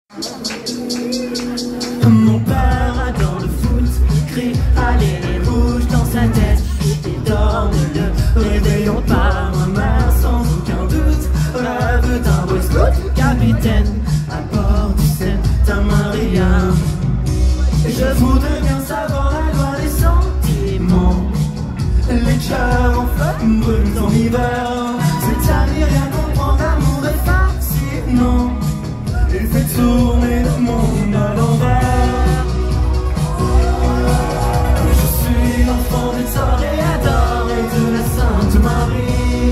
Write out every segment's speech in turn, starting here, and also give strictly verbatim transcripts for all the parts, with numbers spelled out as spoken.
Mon père adore le foot, crie allez les rouges dans sa tête. Et dorme le réveillons pas, ma mère sans aucun doute rêve d'un boy scout, capitaine à bord du Saint-Maria. Je voudrais bien savoir la loi des sentiments, les cœurs en feu brûlent en hiver. C'est-à-dire rien comprendre, l'amour est fascinant, il fait tourner le monde à l'envers. Je suis l'enfant des toréadors et de la Sainte Marie.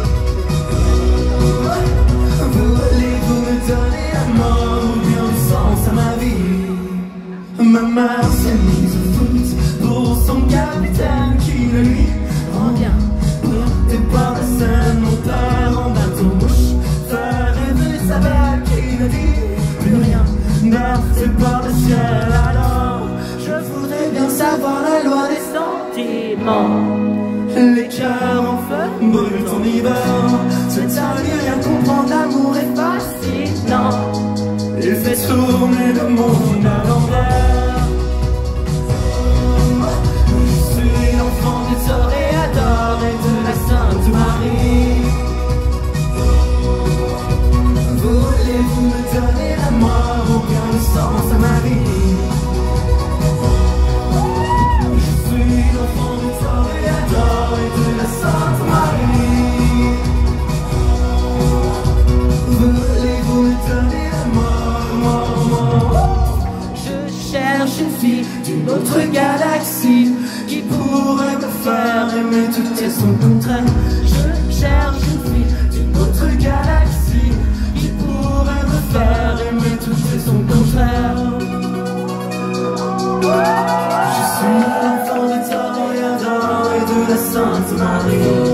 Voulez-vous me donner la mort ou bien du sens à ma vie? Ma mère s'est mise au foot pour son capitaine qui ne lui rend bien. Porté par la Seine, mon père en bateau-mouche fait rêver sa belle qui ne dit plus rien. Bercé par le ciel, alors je voudrais bien savoir la loi des sentiments. Les cœurs en feu brûlent en hiver. C'est-à-dire rien comprendre, l'amour est fascinant, il fait tourner le monde à l'envers. Je suis l'enfant des toréadors et de la Sainte Marie. Voulez-vous me donner la mort ou bien le sens à ma vie? Je suis l'enfant des toréadors et de la Sainte Marie. Voulez-vous me donner la mort, mort, mort? Je cherche une fille d'une autre galaxie qui pourrait me faire aimer tout et son contraire. Je cherche une fille d'une autre galaxie qui pourrait me faire aimer tout et son contraire. Je suis l'enfant des toréadors et de la Sainte Marie.